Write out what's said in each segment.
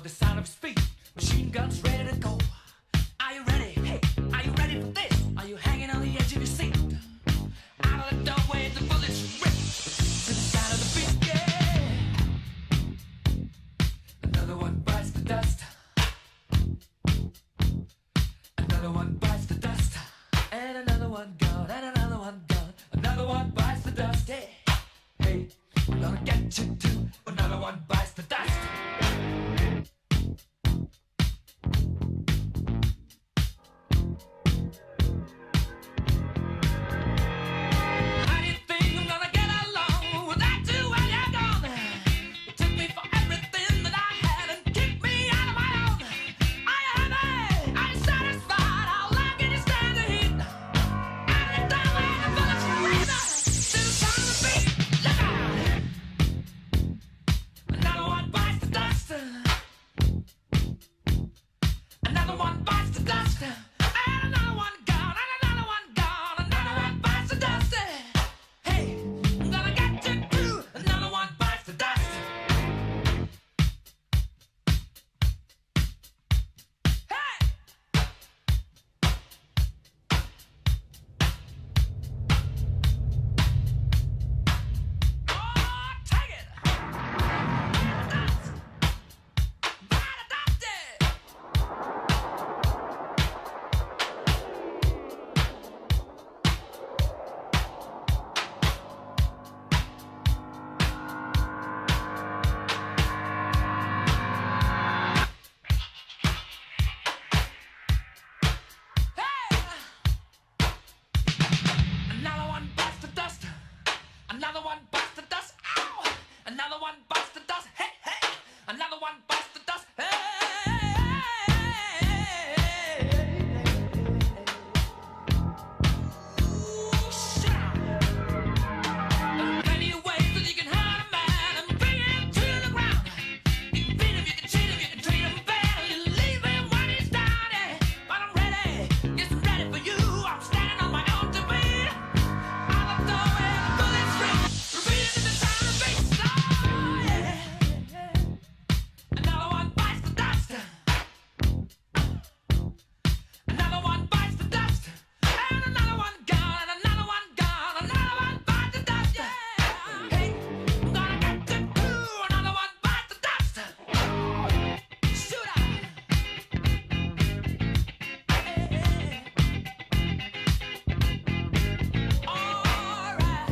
the sound of speed. Machine guns ready to go. Are you ready? Hey, are you ready for this? Are you hanging on the edge of your seat? Out of the doorway, the bullets rip to the sound of the beat. Yeah. Another one bites the dust. Another one bites the dust. And another one gone. And another one gone. Another one bites the dust. Hey, hey, I'm gonna get you too. Another one bites the dust. Another one bites the dust. Ow! Another one bites the dust. Hey, hey! Another one bites the dust. Hey! Ooh, shit! There are plenty of ways that you can hurt a man and bring him to the ground. You can beat him, you can cheat him, you can treat him bad, you leave him when he's down. Yeah. But I'm ready, yes, I'm ready for you. I'm standing on my own two feet. Out the doorway, the bullets rip. Repeating the sound of bass. Oh, yeah. Another one bites the dust. Another one bites the dust. And another one gone. And another one gone. Another one bites the dust. Yeah. Hey, I'm gonna get you too. Another one bites the dust. Shoot out. All right.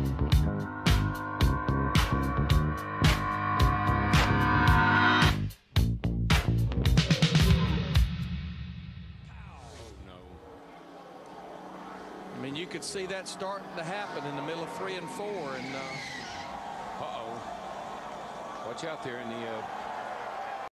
I mean, you could see that starting to happen in the middle of 3 and 4, and Uh-oh. Watch out there in the